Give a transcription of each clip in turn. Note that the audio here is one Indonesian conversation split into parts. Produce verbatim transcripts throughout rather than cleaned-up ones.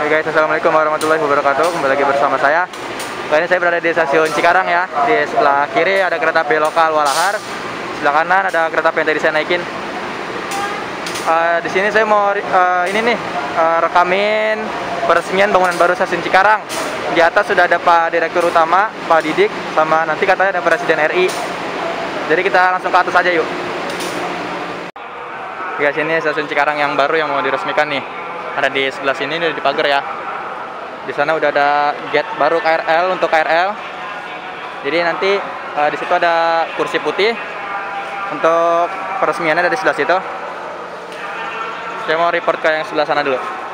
Guys, assalamualaikum warahmatullahi wabarakatuh. Kembali lagi bersama saya. Kali ini saya berada di stasiun Cikarang ya. Di sebelah kiri ada kereta api lokal Walahar. Sebelah kanan ada kereta api yang tadi saya naikin. Uh, di sini saya mau uh, ini nih uh, rekamin peresmian bangunan baru stasiun Cikarang. Di atas sudah ada Pak Direktur Utama, Pak Didik, sama nanti katanya ada Presiden R I. Jadi kita langsung ke atas aja yuk. Guys, ini stasiun Cikarang yang baru yang mau diresmikan nih. Ada di sebelah sini, di pagar ya. Di sana udah ada gate baru K R L untuk K R L. Jadi nanti uh, di situ ada kursi putih untuk peresmiannya dari sebelah situ. Saya mau report ke yang sebelah sana dulu.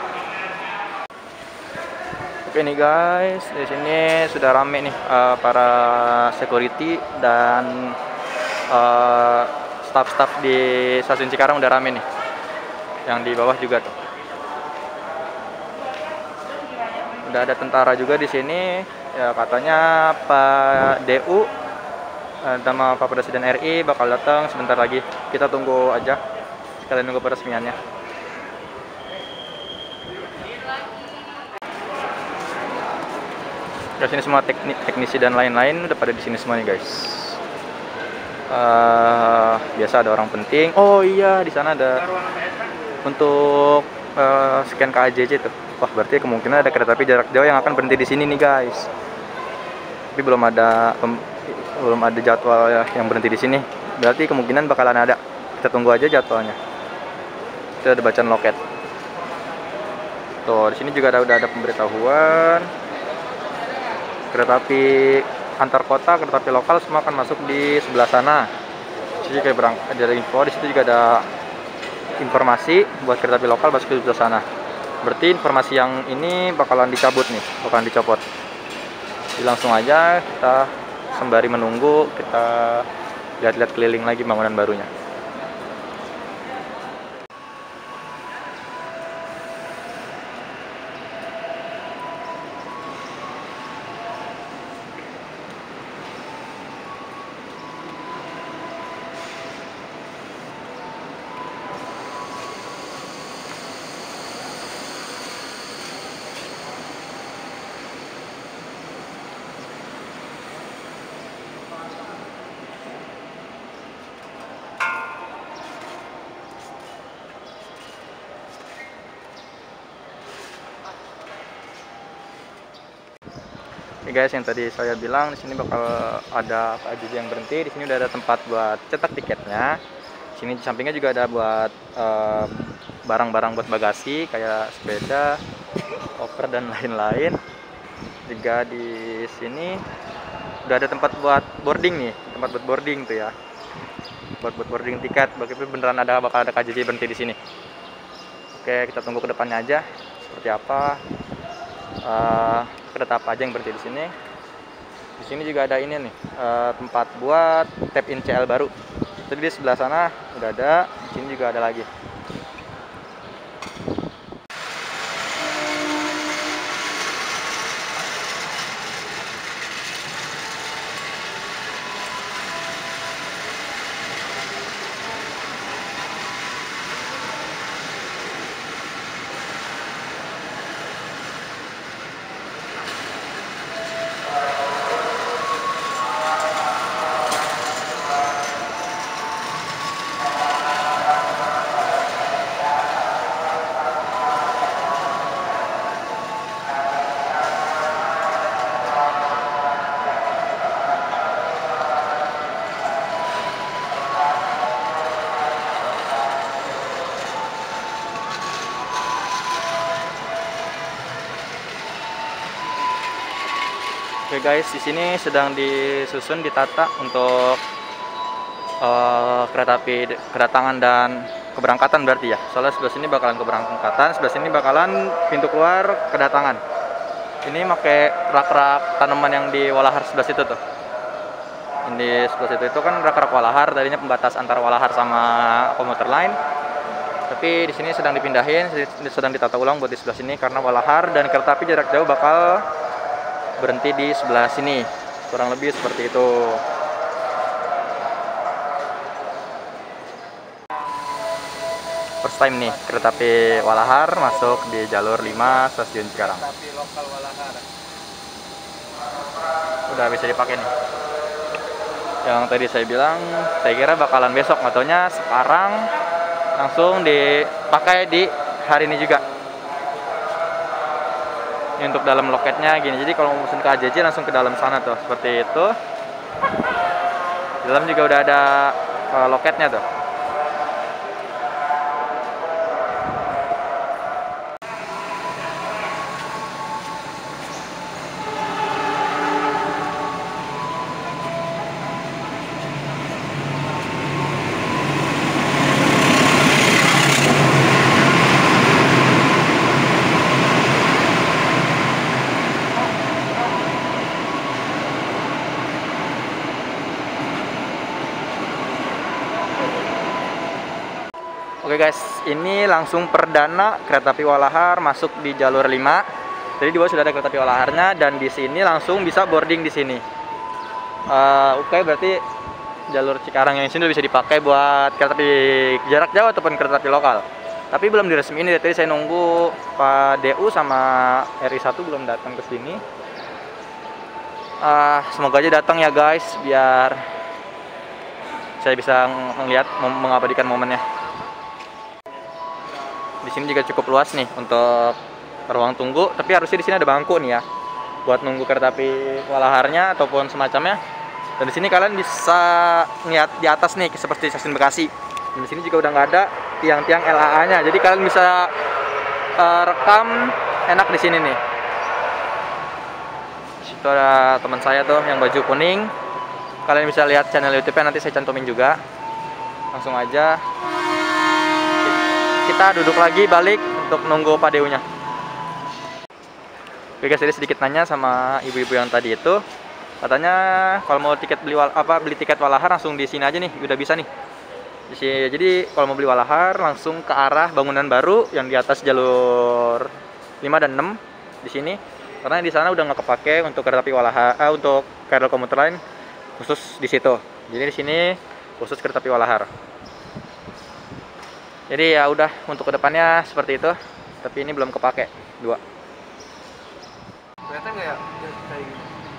Oke nih guys, di sini sudah rame nih uh, para security dan uh, staff-staff di stasiun Cikarang udah rame nih. Yang di bawah juga tuh. Udah ada tentara juga di sini. Ya katanya Pak D U sama Pak Presiden R I bakal datang sebentar lagi. Kita tunggu aja. Sekalian nunggu peresmiannya. Guys, ini semua teknik teknisi dan lain-lain udah pada di sini semua nih guys. Uh, biasa ada orang penting. Oh iya, di sana ada untuk uh, scan K A J C tuh. Wah, berarti kemungkinan ada kereta api jarak jauh yang akan berhenti di sini nih guys. Tapi belum ada pem, belum ada jadwal yang berhenti di sini. Berarti kemungkinan bakalan ada. Kita tunggu aja jadwalnya. Itu ada bacaan loket. Tuh, di sini juga ada udah ada pemberitahuan. Kereta api antar kota, kereta api lokal semua akan masuk di sebelah sana. Jadi kayak berangkat ada info di situ juga ada informasi buat kereta api lokal masuk ke sebelah sana. Berarti informasi yang ini bakalan dicabut nih, bakalan dicopot. Jadi langsung aja kita sembari menunggu kita lihat-lihat keliling lagi bangunan barunya. Oke guys, yang tadi saya bilang di sini bakal ada K A J C yang berhenti. Di sini udah ada tempat buat cetak tiketnya. Di sini di sampingnya juga ada buat barang-barang uh, buat bagasi kayak sepeda, koper dan lain-lain. Juga di sini udah ada tempat buat boarding nih, tempat buat boarding tuh ya. Buat buat boarding tiket. Bagaimana beneran ada bakal ada K A J C berhenti di sini. Oke, kita tunggu ke depannya aja seperti apa. Uh, kereta apa aja yang berhenti di sini. Di sini juga ada ini nih uh, tempat buat tap in C L baru. Jadi di sebelah sana udah ada, di sini juga ada lagi. Oke guys, di sini sedang disusun, ditata untuk uh, kereta api kedatangan dan keberangkatan berarti ya. Soalnya sebelah sini bakalan keberangkatan, sebelah sini bakalan pintu keluar kedatangan. Ini pakai rak-rak tanaman yang di Walahar sebelah situ tuh. Ini sebelah situ itu kan rak-rak Walahar, tadinya pembatas antara Walahar sama komuter lain. Tapi di sini sedang dipindahin, sedang ditata ulang buat di sebelah sini karena Walahar dan kereta api jarak jauh bakal berhenti di sebelah sini, kurang lebih seperti itu. first time nih kereta api Walahar masuk di jalur lima stasiun Cikarang. Udah bisa dipakai nih. Yang tadi saya bilang, saya kira bakalan besok, ataunya sekarang langsung dipakai di hari ini juga. Ini untuk dalam loketnya gini, jadi kalau mau pesen ke A J J langsung ke dalam sana tuh, seperti itu. Di dalam juga udah ada uh, loketnya tuh. Oke guys, ini langsung perdana kereta api Walahar masuk di jalur lima. Jadi di bawah sudah ada kereta api Walaharnya, dan di sini langsung bisa boarding di sini. Uh, Oke, berarti jalur Cikarang yang sini bisa dipakai buat kereta api jarak jauh ataupun kereta api lokal. Tapi belum diresmiin, tadi saya nunggu Pak D U sama R I satu belum datang ke sini. Uh, semoga aja datang ya guys, biar saya bisa melihat mengabadikan momennya. Di sini juga cukup luas nih untuk ruang tunggu, tapi harusnya di sini ada bangku nih ya buat nunggu kereta api Walaharnya ataupun semacamnya. Dan di sini kalian bisa lihat di atas nih seperti stasiun Bekasi. Dan di sini juga udah nggak ada tiang-tiang L A A-nya, jadi kalian bisa uh, rekam enak di sini nih. Di situ ada teman saya tuh yang baju kuning. Kalian bisa lihat channel YouTube-nya, nanti saya cantumin juga. Langsung aja kita duduk lagi balik untuk nunggu Pak D U-nya. Oke guys, jadi sedikit nanya sama ibu-ibu yang tadi itu, katanya kalau mau tiket beli wal, apa beli tiket Walahar langsung di sini aja nih, udah bisa nih. Jadi kalau mau beli Walahar langsung ke arah bangunan baru yang di atas jalur lima dan enam di sini, karena di sana udah nggak kepake untuk kereta api Walahar, eh, untuk K R L komuter lain khusus di situ. Jadi di sini khusus kereta api Walahar. Jadi ya udah, untuk kedepannya seperti itu, tapi ini belum kepake dua. Kelihatan nggak ya kayak gini?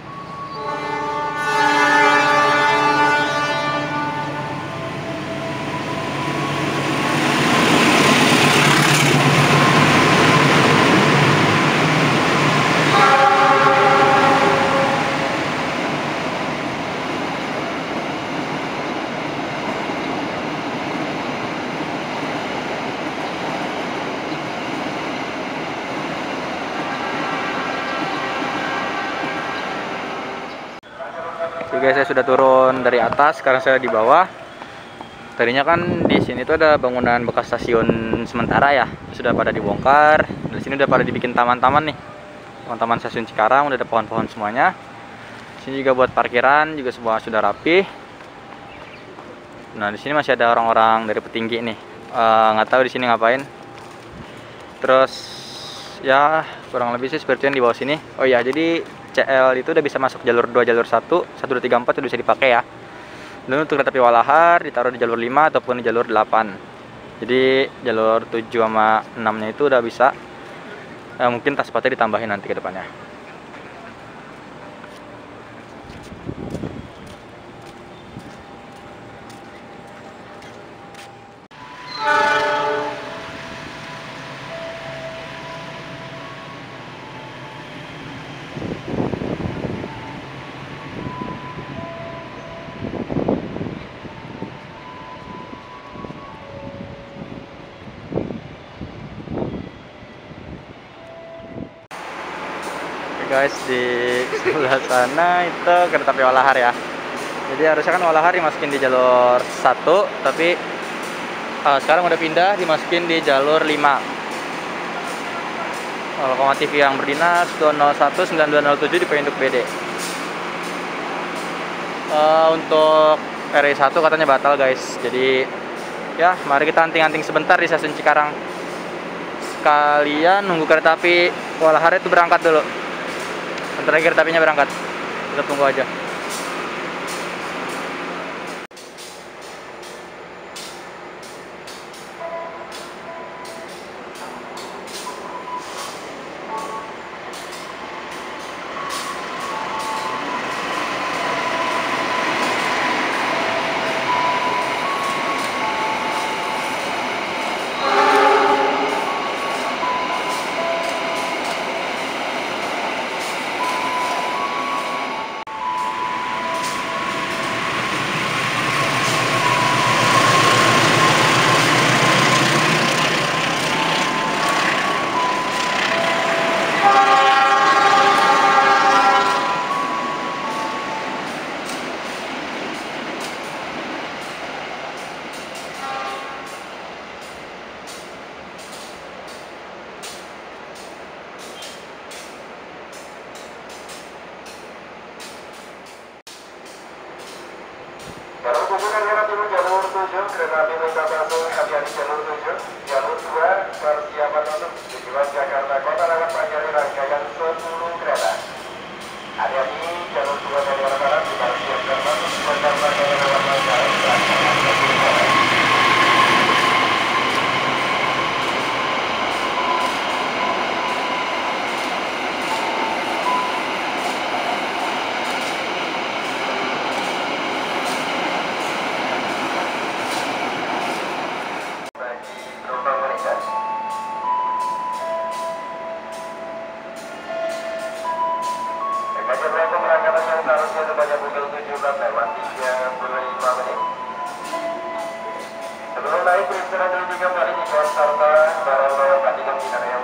Oke guys, saya sudah turun dari atas, sekarang saya di bawah. Tadinya kan di sini tuh ada bangunan bekas stasiun sementara ya, sudah pada dibongkar. Di sini udah pada dibikin taman-taman nih, taman-taman stasiun Cikarang, udah ada pohon-pohon semuanya. Di sini juga buat parkiran juga semua sudah rapi. Nah di sini masih ada orang-orang dari petinggi nih, nggak uh, tahu di sini ngapain. Terus ya kurang lebih sih seperti yang di bawah sini. Oh iya, jadi C L itu udah bisa masuk jalur dua, jalur satu, satu, dua, tiga, empat udah bisa dipakai ya. Dan untuk kereta api Walahar ditaruh di jalur lima ataupun di jalur delapan. Jadi jalur tujuh sama enam-nya itu udah bisa. Eh, mungkin tas sepatunya ditambahin nanti ke depannya. Guys, di sebelah sana itu kereta api Walahar ya. Jadi harusnya kan Walahar dimasukin di jalur satu, tapi uh, sekarang udah pindah dimasukin di jalur lima. Lokomotif yang berdinas dua nol satu sembilan dua nol tujuh di Penduk B D. Uh, untuk R I satu katanya batal guys. Jadi ya mari kita anting-anting sebentar di stasiun Cikarang. Sekalian nunggu kereta api Walahar itu berangkat dulu. Bentar lagi kereta apinya berangkat, kita tunggu aja. Jalur tujuh kan arah timur, jalur tujuh kereta api Mega Bandung, hati-hati jalur tujuh. Jalur dua persiapan untuk tujuan Jakarta Kota lewat Panjari rangkaian sepuluh kereta. Hati-hati jalur dua dari arah barat dipersiapkan masuk Jakarta Kota lewat Panjari rangkaian sepuluh kereta. Sebelum naik, periksa dulu tiga kali di pos serta barang-barang tadi yang tidak